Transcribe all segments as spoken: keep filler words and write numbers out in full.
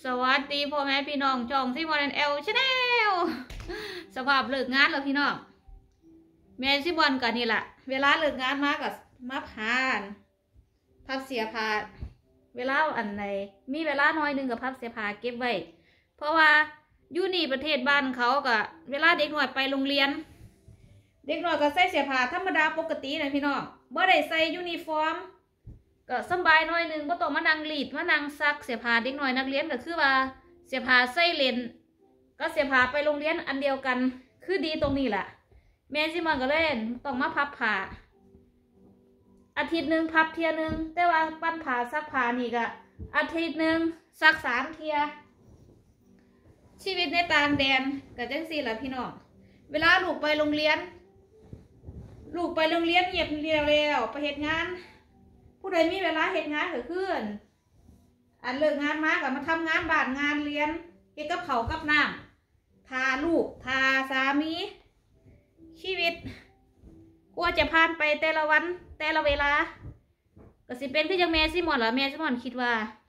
สวัสดีพ่อแม่พี่น้องช่องซิมอนแอลชาแนลสภาพเลิกงานแล้วพี่น้องแม่ซิมอนกันนี่แหละเวลาเลิกงานมากับมาผ่านพับเสียผ้าเวลาอันไหนมีเวลาน้อยนึงกับพับเสียผ้าเก็บไว้เพราะว่าอยู่นี่ประเทศบ้านเขากับเวลาเด็กหน่อยไปโรงเรียนเด็กหน่อยก็ใส่เสียผ้าธรรมดาปกตินะพี่น้องบ่ได้ใส่ยูนิฟอร์มก็สบายหน่อยนึงบ่ต้องมานั่งรีดมานั่งซักเสียผ้าเด็กหน่อยนักเรียนก็คือว่าเสียผ้าใส่เลนก็เสียผ้าไปโรงเรียนอันเดียวกันคือดีตรงนี้แหละแม่ซิมันก็เล่นต้องมาพับผ้าอาทิตย์หนึ่งพับเทียหนึ่งแต่ว่าปั้นผ้าซักผ้านี่ก็อาทิตย์หนึ่งซักสามเทียชีวิตในต่างแดนก็จังสี่แหละพี่น้องเวลาลูกไปโรงเรียนลูกไปโรงเรียนเหยียบเรียวแล้วไปเหตุงานผู้ใดมีเวลาเหตุงานก็ขึ้นอันเลิกงานมากับมาทำงานบ้านงานเรียนเกี่ยวกับเผากับน้ำทาลูกทาสามีชีวิตกลัวจะผ่านไปแต่ละวันแต่ละเวลาก็สิเป็นที่ยังแม่ซิมอนเหรอแม่ซิมอนคิดว่า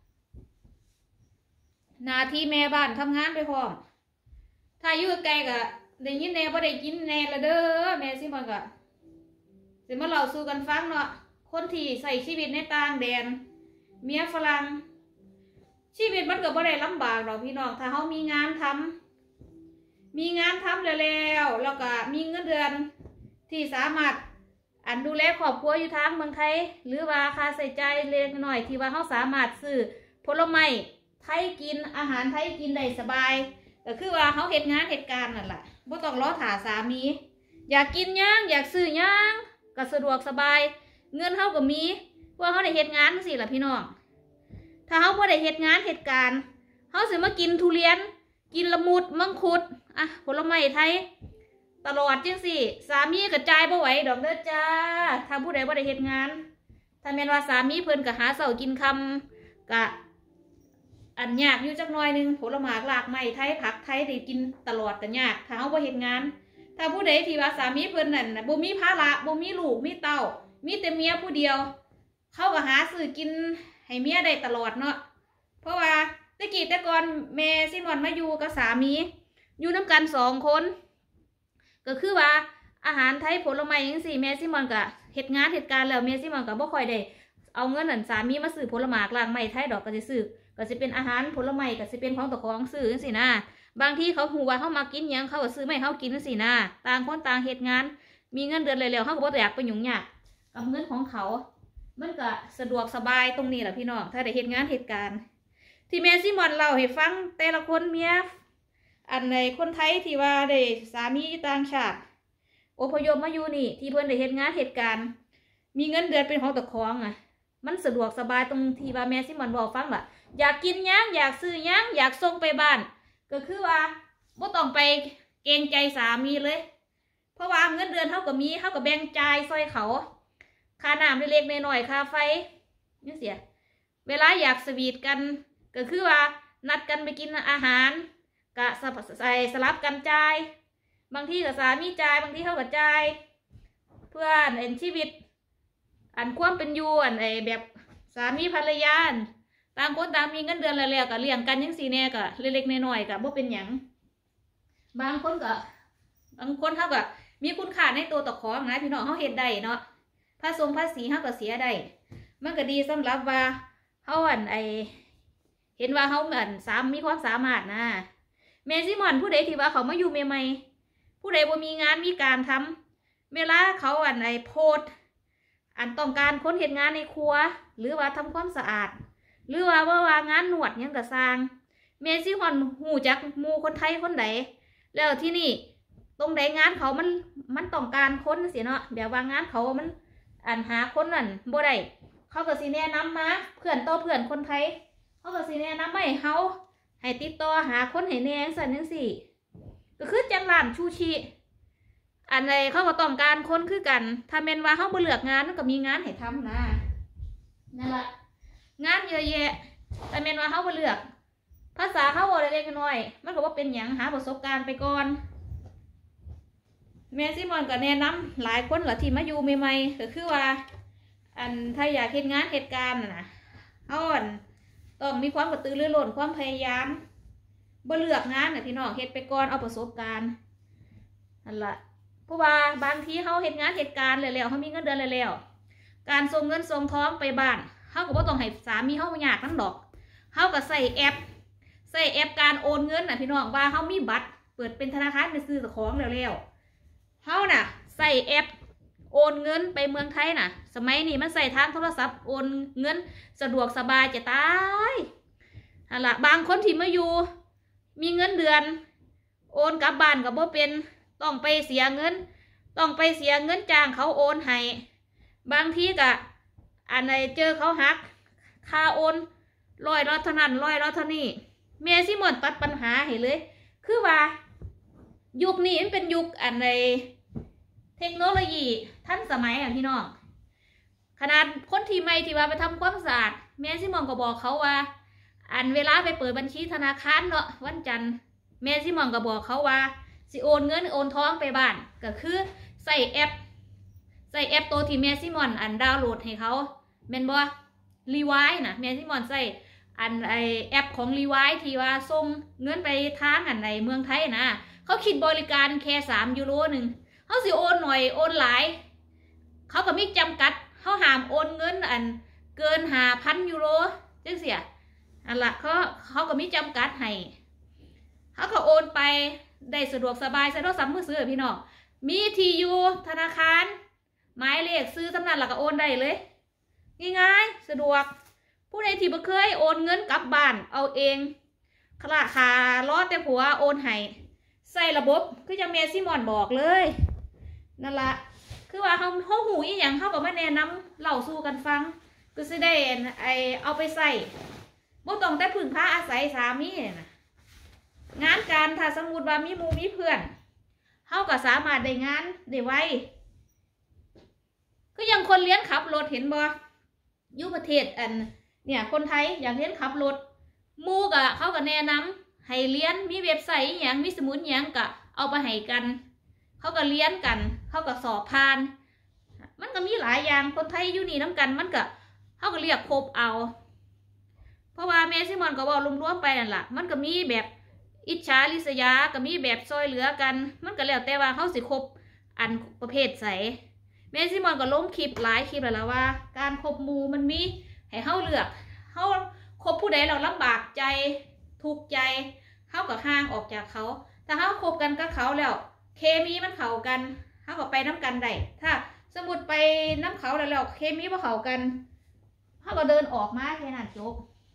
นาทีแม่บ้านทำงานไปพร้อมถ้าอยู่ไกลก็ได้ยินแน่บ่ได้ยินแน่ละเด้อแม่ซิมอนก็สิมาเล่าสู่กันฟังเนาะคนที่ใส่ชีวิตในต่างแดนเมียฝรั่งชีวิตมันก็บ่ได้ลำบากหรอกพี่น้องถ้าเขามีงานทำมีงานทำแล้วแล้วก็มีเงินเดือนที่สามารถอันดูแลครอบครัวอยู่ทางเมืองไทยหรือว่าค่าใช้จ่ายเล็กน้อยที่ว่าเขาสามารถซื้อผลไม้ไทยกินอาหารไทยกินได้สบายก็คือว่าเขาเหตุงานเหตุการณ์นั่นแหละบ่ต้องรอถ่าสามีอยากกินย่างอยากซื้อย่างก็สะดวกสบายเงินเขาก็มีว่าเขาได้เหตุงานสิล่ะพี่น้องถ้าเขาบ่ได้เหตุงานเหตุการณ์เขาสิมากินทุเรียนกินละมุดมังคุดอ่ะผลไม้ไทยตลอดจังสิสามีกระจายบ่ไหวดอกเด้อจ้าถ้าผู้ใดบ่ได้เหตุงานถ้าแม่นว่าสามีเพิ่นก็หาเสากินคำกะอันยากอยู่จักหน่อยนึงผลไม้หลากไม้ไทยผักไทยได้กินตลอดก็ยากถ้าเขาบ่เฮ็ดงานถ้าผู้ใดที่ว่าสามีเพิ่นนั่นบ่มีภาระบ่มีลูกมีเต้ามีแต่เมียผู้เดียวเขาก็หาซื้อกินให้เมียได้ตลอดเนาะเพราะว่าตะกี้แต่ก่อนแม่ซิมอนมาอยู่กับสามีอยู่น้ำกันสองคนก็คือว่าอาหารไทยผลไม้ยังสี่แม่ซิมอนก็เหตุงานเหตุการณ์แล้วแม่ซิมอนก็บ่ค่อยได้เอาเงินนั่นสามีมาซื้อผลไม้กลางไม้ไทยดอกก็จะซื้อก็จะเป็นอาหารผลไม้ก็จะเป็นของตะของซื้อจังซี่นะบางทีเขาหูว่าเขามากินยังเขาก็ซื้อไม่เขากินจังซี่นะต่างคนต่างเหตุงานมีเงินเดือนเร็วๆเขาก็บ่อยากไปยุ่งยากกับเงินของเขามันก็สะดวกสบายตรงนี้แหละพี่น้องถ้าได้เหตุงานเหตุการณ์ที่แม่ซิมอนเล่าให้ฟังแต่ละคนเมียอันในคนไทยที่ว่าได้สามีต่างชาติอพยพมาอยู่นี่ที่เพิ่นได้เหตุงานเหตุการณ์มีเงินเดือนเป็นของตะของอ่ะมันสะดวกสบายตรงที่ว่าแม่ซิมอนบอกฟังล่ะอยากกินย่างอยากซื้อย่างอยากส่งไปบ้านก็คือว่าบ่ต้องไปเกรงใจสามีเลยเพราะว่าเงินเดือนเท่ากับมีเท่ากับแบ่งจ่ายซอยเขาค่าน้ำเล็กๆน้อยๆค่าไฟนี่เสียเวลาอยากสวีทกันก็คือว่านัดกันไปกินอาหารกะใส่สลับกันจ่ายบางทีกับสามีจ่ายบางทีเขากับจ่ายเพื่อนเอ็นชีวิตอันความเป็นอยู่อันไอแบบสามีภรรยาต่างคนต่างมีเงินเดือนแล้วๆก็เลี้ยงกันยังสี่แน่ก็เล็กๆน้อยๆก็บ่เป็นหยังบางคนก็บางคนเขาก็มีคุณค่าในตัวตะของนะพี่น้องเขาเห็นได้เนาะภาษีภาษีเขาก็เสียได้มันก็ดีสำหรับว่าเขาอันไอเห็นว่าเขาเหมือนสามมีความสามารถนะแม่ซิมอนผู้ใดที่ว่าเขามาอยู่ใหม่ๆผู้ใดบ่มีงานมีการทำเวลาเขาอันไอโพดอันต้องการคนเห็นงานในครัวหรือว่าทำความสะอาดหรือว่าว่างานหนวดยังกระซางแม่ซิมอนหูจักหมู่คนไทยคนใดแล้วที่นี่ตรงใดงานเขามันมันต้องการคนเสียเนาะแบบว่างานเขามันอันหาคนนั่นบ่ได้เขาก็สิแนะนำมาเพื่อนต่อเพื่อนคนไทยเขาก็สิแนะนำมาให้เขาให้ติดต่อหาคนให้แนงสันนึงสิก็คือจังหลานชูชีอันใดเขาก็ต้องการคนคือกันถ้าเมนว่าเขาบ่เลือกงานมันก็มีงานให้ทำนะนั่นแหละงานเยอะแยะแต่เมนว่าเขาบ่เลือกภาษาเขาบ่ได้เล็กน้อยมันก็ว่าเป็นอย่างหาประสบการณ์ไปก่อนแม่ซิมอนก็แนะนำหลายคนหละที่มาอยู่ใหม่ๆก็คือว่าอันถ้าอยากเฮ็ดงานเหตุการณ์น่ะนะเอาอันต้องมีความกระตือรือร้นความพยายามบ่เลือกงานน่ะพี่น้องเฮ็ดไปก่อนเอาประสบการณ์นั่นล่ะเพราะว่าบางทีเฮาเฮ็ดงานเหตุการณ์แล้วๆเฮามีเงินเดือนแล้วๆการส่งเงินส่งทองไปบ้านเฮาก็บ่ต้องให้สามีเฮายากนำดอกเฮาก็ใส่แอปใส่แอปการโอนเงินน่ะพี่น้องว่าเฮามีบัตรเปิดเป็นธนาคารไปซื้อของแล้วๆเฮาน่ะใส่แอปโอนเงินไปเมืองไทยน่ะสมัยนี้มันใส่ทางโทรศัพท์โอนเงินสะดวกสบายจะตายนั่นล่ะบางคนที่มาอยู่มีเงินเดือนโอนกลับบ้านก็บ่เป็นต้องไปเสียเงินต้องไปเสียเงินจ้างเขาโอนให้บางทีก็อันไหนเจอเขาหักค่าโอนร้อยรอเท่านั้นร้อยรอเท่านี้เมซิมอนตัดปัญหาให้เลยคือว่ายุคนี้มันเป็นยุคอันในเทคโนโลยีทันสมัยอ่ะพี่น้องขนาดคนที่ใหม่ที่ว่าไปทำความสะอาดเมซิมอนก็บอกเขาว่าอันเวลาไปเปิดบัญชีธนาคารเนาะวันจันทร์เมซิมอนก็บอกเขาว่าสิโอนเงินโอนทองไปบ้านก็คือใส่แอปใส่แอปตัวที่เมซิมอนอันดาวน์โหลดให้เขาแม่นบ่รีไวซ์นะเมซิมอนใส่อันไอแอปของรีไวซ์ที่ว่าส่งเงินไปทางอันในเมืองไทยนะเขาคิดบริการแค่สามยูโรหนึ่งเขาสิโอนหน่อยโอนหลายเขาก็มีจำกัดเขาห้ามโอนเงินอันเกินห้าพันยูโรจังเสียอันละเขาเขาก็มีจำกัดให้เขาก็โอนไปได้สะดวกสบายใช้โทรศัพท์มือถือพี่น้องมีทียูธนาคารหมายเลขซื้อสำนักหลักก็โอนได้เลยง่ายๆสะดวกผู้ใดที่บ่เคยโอนเงินกลับบ้านเอาเองคลาคาล้อแต่ผัวโอนให้ใส่ระบบคือจังเมซิมอนบอกเลยนั่นละคือว่าเขาเขาหูอีหยังเขาก็มาแนะนำเล่าสู่กันฟังก็สิได้ไอเอาไปใส่บ่ต้องแต่พึ่งพาอาศัยสามีนะงานการถ้าสมมุติว่ามีหมู่มีเพื่อนเขาก็สามารถได้งานได้ไวก็ยังคนเลี้ยงขับรถเห็นบ่อยู่ประเทศอันเนี่ยคนไทยอยากเรียนขับรถมูกะเขาก็แนะนำให้เรียนมีเว็บไซต์อย่างมีสมุดอย่างกะเอาไปให้กันเขาก็เรียนกันเขาก็สอบผ่านมันก็มีหลายอย่างคนไทยอยู่นี่น้ำกันมันก็เขาก็เรียกครบเอาเพราะว่าเมซิมอนก็บอกรวมๆไปนั่นแหละมันก็มีแบบอิจฉาริษยาก็มีแบบซอยเหลือกันมันก็แล้วแต่ว่าเขาสิคบอันประเภทใสเมซิมอนก็ลงคลิปหลายคลิปแล้วว่าการคบมูมันมีให้เขาเลือกเขาคบผู้ใดเราลำบากใจทุกข์ใจเขาก็ห่างออกจากเขาถ้าเขาคบกันกับเขาแล้วเคมีมันเข้ากันเขาก็ไปน้ำกันได้ถ้าสมมติไปน้ำเขาแล้วแล้วเคมีมาเข้ากันเขาก็เดินออกมาแค่นั้นจบ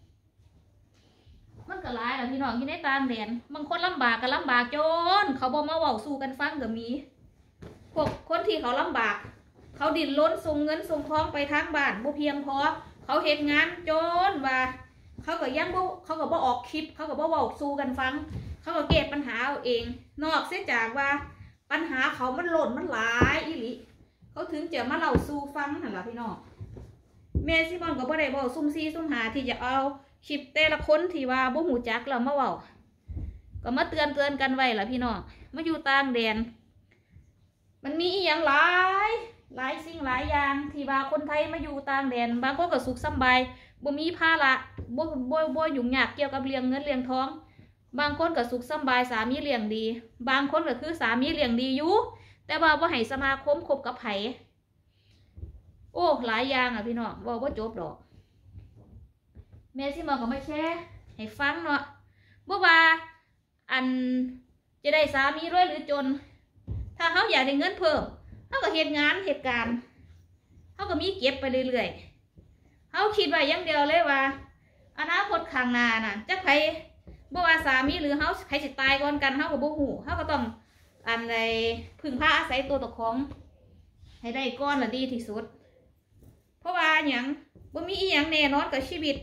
มันก็ร้ายแล้วพี่น้องที่ในต่างแดนบางคนลำบากก็ลำบากจนเขาบอกมาเว้าสู้กันฟังก็มีพวกคนที่เขาลำบากเขาดิ้นรนส่งเงินส่งทองไปทางบ้านบ่เพียงพอเขาเฮ็ดงานจนว่าเขาก็ยังบ่เขาก็บ่ออกคลิปเขาก็บ่เว้าสู้กันฟังเขาก็แก้ปัญหาเอาเองนอกเสียจากว่าปัญหาเขามันหล่นมันหลายอีหลีเขาถึงจะมาเล่าสู่ฟังนั่นล่ะพี่น้องเมซิมอนก็บ่ได้เว้าซุ่มซี่ซุ่มหาที่จะเอาคลิปแต่ละคนที่ว่าบ่หูจักเรามาเว้าก็มาเตือนเตือนกันไว้ล่ะพี่น้องมาอยู่ต่างแดนมันมีอีหยังหลายหลายสิ่งหลายอย่างที่ว่าคนไทยมาอยู่ต่างแดนบางคนก็สุขสบายบ่มีภาระบ่บ่บ่ยุ่งยากเกี่ยวกับเลี้ยงเงินเลี้ยงทองบางคนก็สุขสบายสามีเลี้ยงดีบางคนก็คือสามีเลี้ยงดีอยู่แต่ว่าบ่ให้สมาคมคบกับไผโอ้หลายอย่างอ่ะพี่น้องบอกว่าจบดอกแม่ซิมอนก็ไม่แช่ให้ฟังเนาะบ่ว่าอันจะได้สามีรวยหรือจนถ้าเขาอยากได้เงินเพิ่มเขาก็เหตุงานเหตุการณ์เขาก็มีเก็บไปเรื่อยๆเขาคิดไว้อย่างเดียวเลยว่าอนาคตข้างหน้าน่ะจะใครบ่ว่าสามีหรือเขาใครสิตายก่อนกันเขาก็บ่ฮู้เขาก็ต้องอันใดพึ่งพาอาศัยตัวตะของให้ได้ก้อนละดีที่สุดเพราะว่าอย่างบ่มีอีหยังแน่นอนกับชีวิต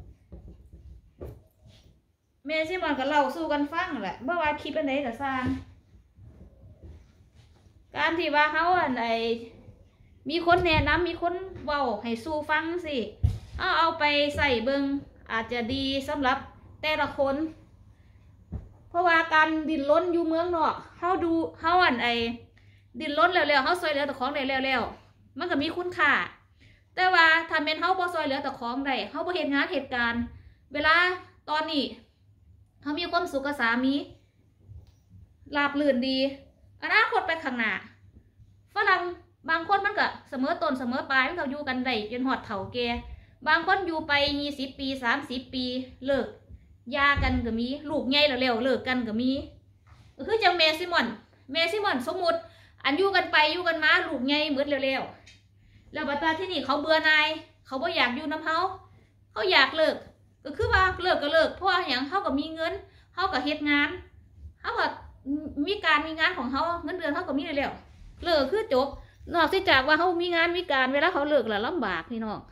แม่ซิมอนก็เล่าสู่กันฟังแหละบ่ว่าคลิปอันใดก็สร้างการที่ว่าเขาอันใดมีคนแนะนำมีคนเว้าให้สู่ฟังสิเอาเอาไปใส่เบิงอาจจะดีสำหรับแต่ละคนเพราะว่าการดิ้นรนอยู่เมืองนอกเขาดูเขาอันไอดิ้นรนเร็วๆเขาซอยเหลือแต่ของได้เร็วๆมันก็มีคุณค่าแต่ว่าถ้าเป็นเขาบ่ซอยเหลือแต่ของได้เขาบ่เห็นงานเหตุการณ์เวลาตอนนี้เขามีความสุขกับสามีราบรื่นดีอนาคตไปข้างหน้าฝรั่งบางคนมันก็เสมอต้นเสมอปลายมันก็อยู่กันได้จนหอดเฒ่าแก่บางคนอยู่ไปยี่สิบปีสามสิบปีเลิกยากันก็มีลูกใหญ่แล้วเร็วเลิกกันก็มีคือจังเมซิมอนเมซิมอนสมมุติอันอยู่กันไปอยู่กันมาลูกใหญ่เหมือนเร็วๆแล้วบัดที่นี่เขาเบื่อหน่ายเขาบ่อยากอยู่น้ำเขาเขาอยากเลิกก็คือว่าเลิกก็เลิกเพราะว่าอย่างเขาก็มีเงินเขาก็เฮ็ดงานเขาก็มีการมีงานของเขาเงินเดือนเขาก็มีเร็วเลิกคือจบนอกจากว่าเขามีงานมีการเวลาเขาเลิกแล้วลำบากพี่น้อง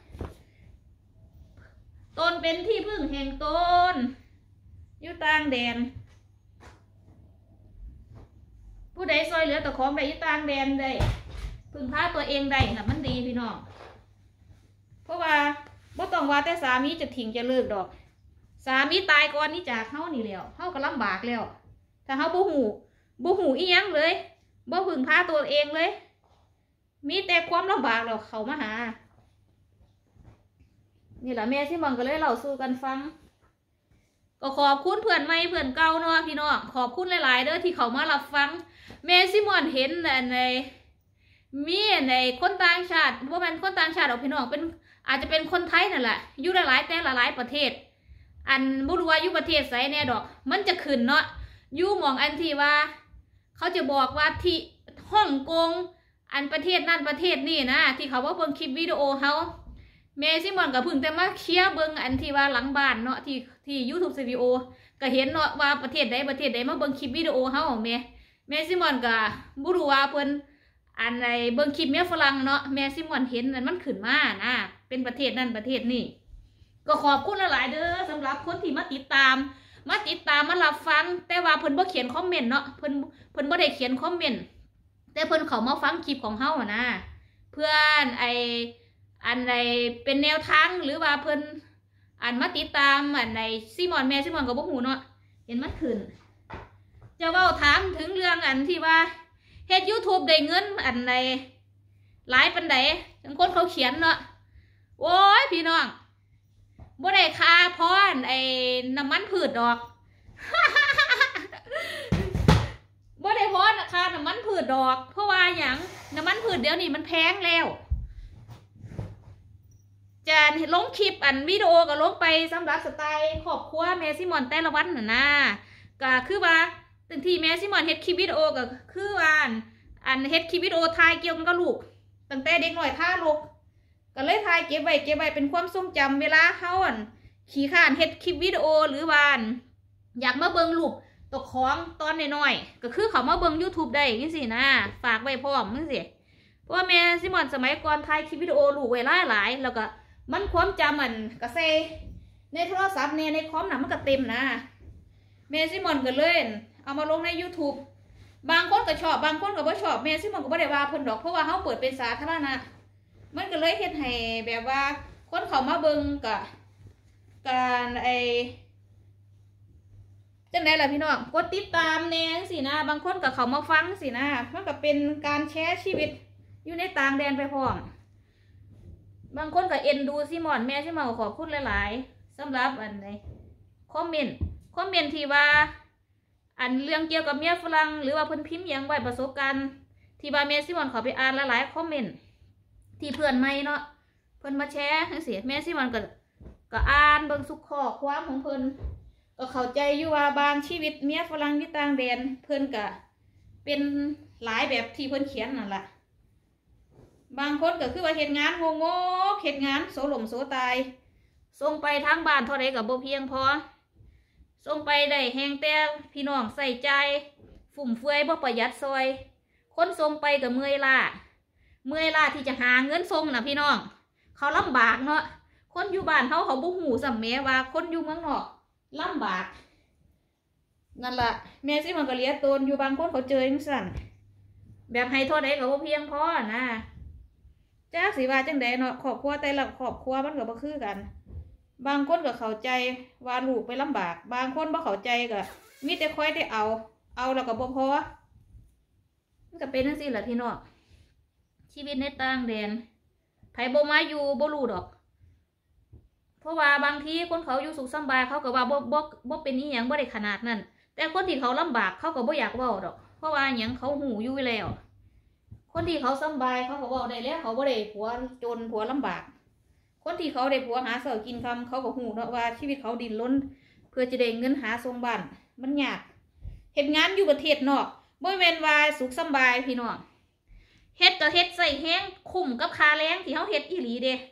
ตนเป็นที่พึ่งแห่งตนอยู่ต่างแดนผู้ใดซอยเหลือแต่ของใดอยู่ต่างแดนได้พึ่งพาตัวเองได้น่ะมันดีพี่น้องเพราะว่าบ่ต้องว่าแต่สามีจะทิ้งจะเลิกดอกสามีตายก่อนนี่จากเฮานี่แล้วเฮาก็ลำบากแล้วถ้าเฮาบ่หูบ่หูอีหยังเลยบ่พึ่งพาตัวเองเลยมีแต่ความลำบากแล้วเขามาหานี่แหละแม่ที่มันก็เลยเล่าสู่กันฟังก็ขอบคุณเพื่อนใหม่เพื่อนเก่าเนาะพี่น้องขอบคุณหลายๆเด้อที่เขามารับฟังแม่ซิมอนเห็นในมีในคนต่างชาติว่าเป็นคนต่างชาติหรอกพี่น้องเป็นอาจจะเป็นคนไทยนั่นแหละอยู่หลายๆแต่หลายๆประเทศอันบุรุษว่าอยู่ประเทศไสแน่ดอกมันจะขึ้นเนาะอยู่หมองอันที่ว่าเขาจะบอกว่าที่ฮ่องกงอันประเทศนั่นประเทศนี่นะที่เขาว่าเบิ่งคลิปวิดีโอเขาเมซิมอนกับพึ่งแต่มาเคลียร์เบิ่งอันที่ว่าหลังบ้านเนาะที่ที่ยูทูบสตูดิโอก็เห็นเนาะว่าประเทศใดประเทศใดมาเบิ่งคลิปวิดีโอเขาเมเมซิมอนกับบุรุษว่าเพิ่นอันในเบิ่งคลิปเมียฝรั่งเนาะเมซิมอนเห็นนั่นมันขึ้นมานะเป็นประเทศนั่นประเทศนี่ก็ขอบคุณหลายๆเด้อสำหรับคนที่มาติดตามมาติดตามมารับฟังแต่ว่าเพิ่นบ่เขียนคอมเมนต์เนาะเพิ่นเพิ่นบ่ได้เขียนคอมเมนต์แต่เพิ่นเขามาฟังคลิปของเฮานะเพื่อนไออันใดเป็นแนวทางหรือว่าเพิ่นอันมาติดตามอันใดซิมอนแม่ซิมอนก็บ่ฮู้เนาะเห็นมันขึ้นจะเว้าถามถึงเรื่องอันที่ว่าเฮ็ด YouTube ได้เงินอันใดหลายปานใดบางคนเขาเขียนเนาะโอ้ยพี่น้องบ่ได้ค่าพรไอ้น้ำมันพืชดอก บ่ได้พรค่าน้ำมันพืชดอกเพราะว่าหยังน้ำมันพืชเดี๋ยวนี้มันแพงแล้วจะลงคลิปอันวิดีโอก็ลงไปสำหรับสไตล์ครอบครัวแม่ซิมอนแต่ละวันน่ะนะก็คือว่าตั้งที่แม่ซิมอนเฮ็ดคลิปวิดีโอก็คือว่าอันเฮ็ดคลิปวิดีโอถ่ายเกี่ยวกับลูกตั้งแต่เด็กน้อยท่าลูกก็เลยถ่ายเก็บไว้เก็บไว้เป็นความทรงจำเวลาเฮาอันขี้ข้านเฮ็ดคลิปวิดีโอหรือว่าอยากมาเบิ่งลูกตกของตอนน้อยๆก็คือเขามาเบิ่ง YouTube ได้จังซี่นะฝากไว้พร้อมจังซี่เพราะว่าแม่ซิมอนสมัยก่อนถ่ายคลิปวิดีโอลูกไว้หลายๆแล้วก็มันความจำมันก็ใส่ในโทรศัพท์เนี่ยในคอมน่ะมันก็เต็มนะแม่ซิมอนก็เลยเอามาลงใน YouTube บางคนก็ชอบบางคนก็บ่ชอบแม่ซิมอนก็บ่ได้ว่าเพิ่นดอกเพราะว่าเฮาเปิดเป็นสาธารณะมันก็เลยเฮ็ดให้แบบว่าคนเขามาเบิ่งก็การไอจังได๋ล่ะพี่น้องกดติดตามแน่จังซี่นะบางคนก็เขามาฟังสินะมันก็เป็นการแชร์ชีวิตอยู่ในต่างแดนไปพร้อมบางคนก็เอ็นดูซิมอนแม่ซิมอนก็ขอบคุณหลายๆสำหรับอันไหนคอมเมนต์คอมเมนต์ที่ว่าอันเรื่องเกี่ยวกับเมียฝรั่งหรือว่าเพิ่นพิมพ์ยังไว้ประสบการณ์ที่ว่าแม่ซิมอนขอไปอ่านหลายๆคอมเมนต์ที่เพื่อนไม่เนาะเพิ่นมาแชร์จังซี่แม่ซิมอนก็ก็อ่านเบิ่งสุขข้อความของเพิ่นก็เข้าใจอยู่ว่าบางชีวิตเมียฝรั่งที่ต่างแดนเพิ่นก็เป็นหลายแบบที่เพิ่นเขียนนั่นแหละบางคนก็คือว่าเฮ็ดงานโง่ๆเฮ็ดงานโสลมโสตายส่งไปทางบ้านเท่าใดก็บ่เพียงพอส่งไปได้แฮงแต่พี่น้องใส่ใจฟุ่มเฟือยบ่ประหยัดซอยคนส่งไปก็เมื่อยล้าเมื่อยล้าที่จะหาเงินส่งนะพี่น้องเขาลำบากเนาะคนอยู่บ้านเขาเขาบ่หูสำแม้ว่าคนอยู่เมืองนอกลำบากนั่นแหละแม่ซิมันก็เลี้ยตนอยู่บางคนเขาเจอจังสั่นแบบให้เท่าใดก็บ่เพียงพอนะจ้าสิว่าจังใดเนาะครอบครัวแต่ละครอบครัวมันก็บ่คือกันบางคนก็เข้าใจว่าลูกไปลำบากบางคนบ่เข้าใจก็มีแต่คอยได้เอาเอาแล้วก็บ่พอมันก็เป็นจังซี่แหละพี่น้องชีวิตในต่างแดนไผบ่มาอยู่บ่รู้ดอกเพราะว่าบางทีคนเขาอยู่สุขสบายเขาก็ว่าบ่บ่บ่เป็นอีหยังบ่ได้ขนาดนั้นแต่คนที่เขาลำบากเขาก็บ่อยากเว้าดอกเพราะว่าหยังเขาหูอยู่แล้วคนที่เขาสบายเขาก็เว้าได้แล้วเขาบ่ได้ผัวจนผัวลำบากคนที่เขาได้ผัวหาเช้ากินค่ำเขาก็หูเนาะว่าชีวิตเขาดิ้นรนเพื่อจะได้เงินหาส่งบ้านมันยากเฮ็ดงานอยู่ประเทศนอกบ่แม่นว่าสุขสบายพี่น้องเฮ็ดก็เฮ็ดใส่แห้งคุ้มกับค่าแรงที่เฮาเฮ็ดอีหลีเด้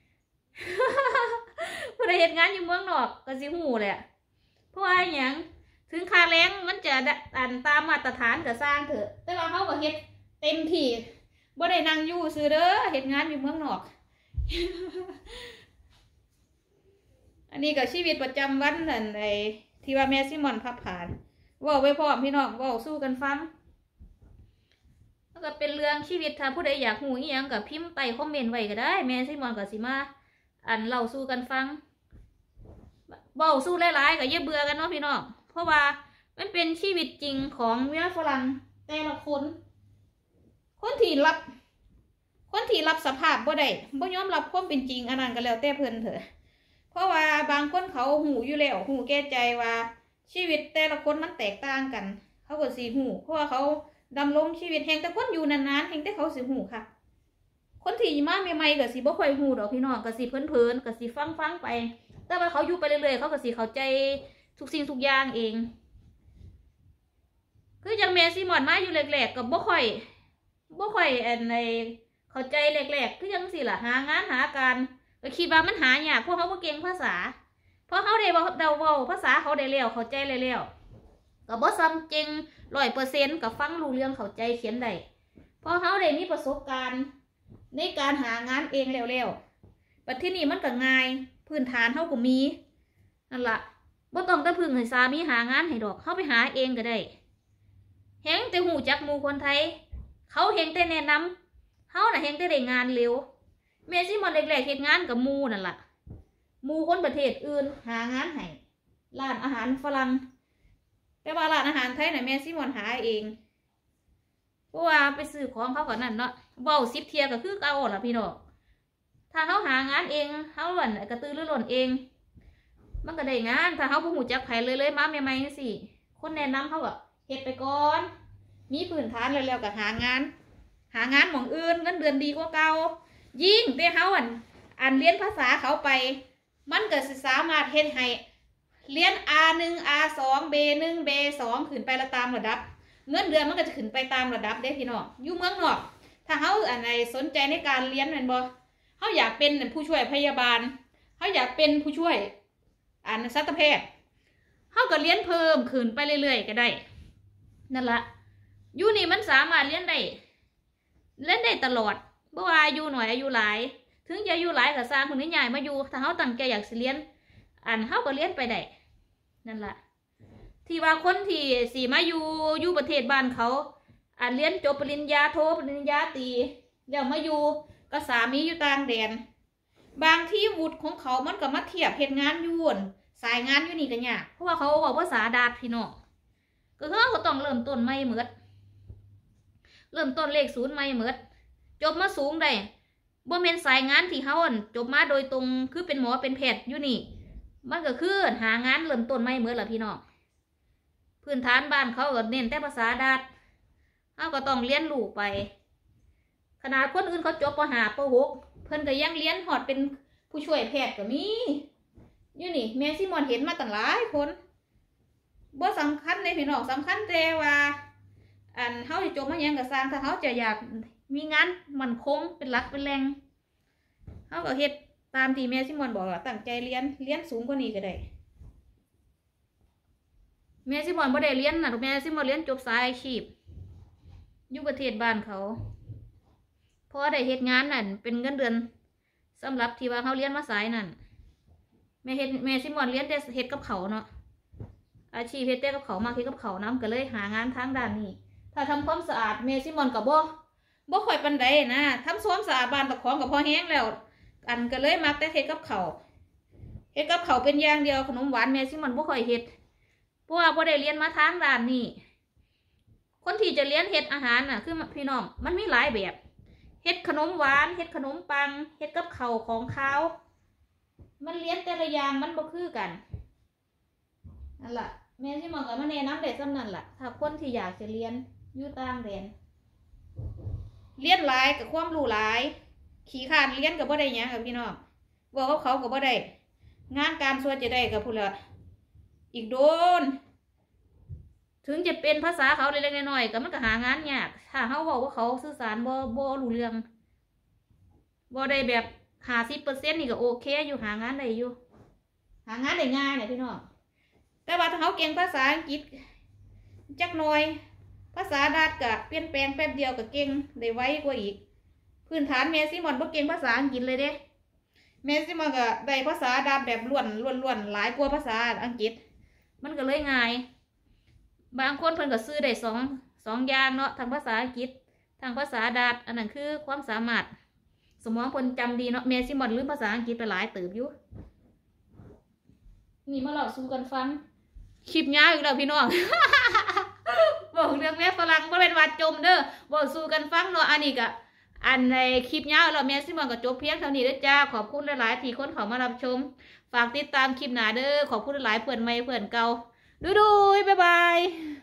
ผู้ใดเฮ็ดงานอยู่เมืองนอกก็สิฮู้แหละเพราะว่าหยังถึงค่าแรงมันจะอันตามมาตรฐานก็สร้างเถอะแต่ว่าเฮาก็เฮ็ดเต็มที่บ่ได้นั่งอยู่ซื่อเด้อเฮ็ดงานอยู่เมืองนอก อันนี้ก็ชีวิตประจำวันนั่นไอ้ที่ว่าแม่ซิมอนพับผ่านเว้าไว้พร้อมพี่น้องเว้าสู้กันฟังแล้วก็เป็นเรื่องชีวิตถ้าผู้ใดอยากฮู้อีหยังก็พิมพ์ใต้คอมเมนต์ไว้ก็ได้แม่ซิมอนก็สิมาอันเล่าสู้กันฟังเว้าสู้หลายๆก็อย่าเบื่อกันเนาะพี่น้องเพราะว่ามันเป็นชีวิตจริงของเมียฝรั่งแต่ละคนคนที่รับคนที่รับสภาพบ่ได้บ่ยอมรับความเป็นจริงอันนั้นก็แล้วแต่เพิ่นเถอะเพราะว่าบางคนเขาหูอยู่แล้วหูแก่ใจว่าชีวิตแต่ละคนมันแตกต่างกันเขาก็สิหูเพราะว่าเขาดำรงชีวิตแห่งแต่คนอยู่นานๆแห่งแต่เขาสิหูค่ะคนที่มาใหม่ๆก็สิบ่ค่อยหูดอกพี่น้องก็สิเพลินๆก็สิฟังๆไปแต่ว่าเขาอยู่ไปเรื่อยๆเขาก็สิเข้าใจทุกสิ่งทุกอย่างเองคือจังแม่ซิมอนมาอยู่แรกๆก็บ่ค่อยบ่ค่อยอันในเข้าใจแรกๆคือจังสิล่ะหางานหาการก็คิดว่ามันหายากเพราะเขาบ่เก่งภาษาเพราะเขาได้เว้าเดาเว้าภาษาเขาได้แล้วเข้าใจแล้วก็บ่ซ้ำเก่ง ร้อยเปอร์เซ็นต์ ก็ฟังรู้เรื่องเข้าใจเขียนได้เพราะเขาได้มีประสบการณ์ในการหางานเองแล้วๆบัดที่นี่มันก็ง่ายพื้นฐานเขาก็มีนั่นล่ะบ่ต้องแต่พึ่งให้สามีหางานให้ดอกเขาไปหาเองก็ได้แฮงแต่หูจักหมู่คนไทยเขาเฮงแต่แนะนำเขาน่ะเฮงแต่ได้งานเร็วแม่ซิมอนแรกๆเฮ็ดงานกับหมู่นั่นล่ะหมู่คนประเทศอื่นหางานให้ร้านอาหารฝรั่งแต่ว่าร้านอาหารไทยน่ะแม่ซิมอนหาเองเพราะว่าไปซื้อของเขาก็นั่นเนาะเว้าสิบเที่ยก็คือเก่าล่ะพี่น้องถ้าเขาหางานเองเขาหล่นกระตือรือร้นเองมันก็ได้งานถ้าเขาบ่ฮู้จักไผเลยเลยมาใหม่ๆจังซี่คนแนะนำเขาก็เฮ็ดไปก่อนมีพื้นฐานแล้วๆก็หางานหางานหม่องอื่นเงินเดือนดีกว่าเก่ายิ่งแต่เขาอันอันเรียนภาษาเขาไปมันก็สิสามารถเฮ็ดให้เรียน อาร์ หนึ่ง อาร์ สอง บี หนึ่ง บี สอง ขึ้นไปละตามระดับเงินเดือนมันก็จะขึ้นไปตามระดับเด้พี่น้องอยู่เมืองนอกถ้าเขาอันไหนสนใจในการเรียนแม่นบ่เขาอยากเป็นผู้ช่วยพยาบาลเขาอยากเป็นผู้ช่วยอันสัตวแพทย์เขาก็เรียนเพิ่มขึ้นไปเรื่อยๆก็ได้นั่นละอยู่นี่มันสามารถเรียนได้เล่นได้ตลอดเพราะว่าอายุหน่อยอายุหลายถึงจะอายุหลายก็สร้างคนนี้ใหญ่มาอยู่ถ้าเขาตั้งใจอยากสิเรียนอันเขาก็เรียนไปได้นั่นละที่ว่าคนที่สีมาอยู่อยู่ประเทศบ้านเขาอันเรียนจบปริญญาโทปริญญาตรีแล้วมาอยู่ก็สามีอยู่ต่างแดนบางที่วุฒิของเขามันก็มาเทียบเหตุงานอยู่สายงานอยู่นี่กันยากเพราะว่าเขาบอกภาษาดาดพี่น้องก็คือเขาต้องเริ่มต้นไม่เหมือนเริ่มต้นเลขศูนย์ไม่เหมือนจบมาสูงได้บ่แม่นสายงานที่เขาจบมาโดยตรงคือเป็นหมอเป็นแพทย์อยู่นี่มันก็คือหางานเริ่มต้นไม่เหมือนล่ะพี่น้องพื้นฐานบ้านเขาก็เน้นแต่ภาษาดาดเขาก็ต้องเรียนรู้ไปขนาดคนอื่นเขาจบป.ห้า ป.หก เพิ่นก็ยังเรียนหอดเป็นผู้ช่วยแพทย์ก็มีอยู่นี่แม่ซิมอนเห็นมาตั้งหลายคนบ่สำคัญเลยพี่น้องสำคัญแต่ว่าอันเขาจะจบมายังกับสร้างถ้าเขาจะอยากมีงานมั่นคงเป็นหลักเป็นแรงเขาก็เฮ็ดตามที่แม่ซิมอนบอกว่าตั้งใจเรียนเรียนสูงกว่านี้ก็ได้แม่ซิมอนบ่ได้เรียนนะแม่ซิมอนเรียนจบสายอาชีพอยู่ประเทศบ้านเขาเพราะได้เฮ็ดงานนั่นเป็นเงินเดือนสำหรับที่ว่าเขาเรียนมาสายนั่นแม่เฮ็ดแม่ซิมอนเรียนแต่เฮ็ดกับเขาเนาะอาชีพเฮ็ดแต่กับเขามาเฮ็ดกับเขานำก็เลยหางานทางด้านนี้ถ้าทำความสะอาดแม่ซิมอนกับบ่บ่ค่อยปานใดนะทำความสะอาดบ้านตะของกับพอแห้งแล้วอันก็เลยมาแต่เฮ็ดกับเขาเฮ็ดกับเขาเป็นอย่างเดียวขนมหวานแม่ซิมอนบ่ค่อยเฮ็ดเพราะว่าบ่ได้เรียนมาทางด้านนี้คนที่จะเรียนเฮ็ดอาหารน่ะคือพี่น้องมันมีหลายแบบเฮ็ดขนมหวานเฮ็ดขนมปังเฮ็ดกับเขาของขาวมันเรียนแต่ละอย่างมันบ่คือกันนั่นแหละแม่ที่มองกับมันแนะนำได้ซ้ำนั่นแหละถ้าคนที่อยากจะเรียนอยู่ต่างแดนเรียนหลายกับความรู้หลายขี้ขานเรียนกับบ่ได้หยังกับพี่น้องบอกเขาเขากับบ่ได้งานการส่วนจะได้กับพูดละอีกโดนถึงจะเป็นภาษาเขาเล็กๆน้อยๆก็มันก็หางานยากถ้าเขาบอกว่าเขาสื่อสารบ่บ่รู้เรื่องบ่ได้แบบห้าสิบเปอร์เซ็นต์นี่ก็โอเคอยู่หางานได้อยู่หางานได้ง่ายเนี่ยพี่น้องแต่ว่าถ้าเขาเก่งภาษาอังกฤษจักหน่อยภาษาดาดก็เปลี่ยนแปลงแป๊บเดียวก็เก่งได้ไวกว่าอีกพื้นฐานเมซิมอนบ่เก่งภาษาอังกฤษเลยเด้เมซิมอนก็ได้ภาษาดาดแบบล้วนล้วนล้วนหลายกว่าภาษาอังกฤษมันก็เลยง่ายบางคนเพิ่นก็ซื้อได้สองสองอย่างเนาะทางภาษาอังกฤษทางภาษาดาดอันนั้นคือความสามารถสมองคนจำดีเนาะเมซิมอนลืมภาษาอังกฤษไปหลายเติบอยู่นี่มาเล่าสู่กันฟังคลิปยาวอีกแล้วพี่น้อง บอกเรื่องแม่ฝรั่งบ่เป็นว่าจมเด้อบอกสู่กันฟังเนาะอันนี้ก็อันในคลิปยาวเราเมซิมอนก็จบเพียงเท่านี้เด้อจ้าขอบคุณหลายๆที่คนเข้ามารับชมฝากติดตามคลิปหน้าเด้อขอบคุณหลายๆเพื่อนใหม่เพื่อนเก่าดูดูบ๊ายบาย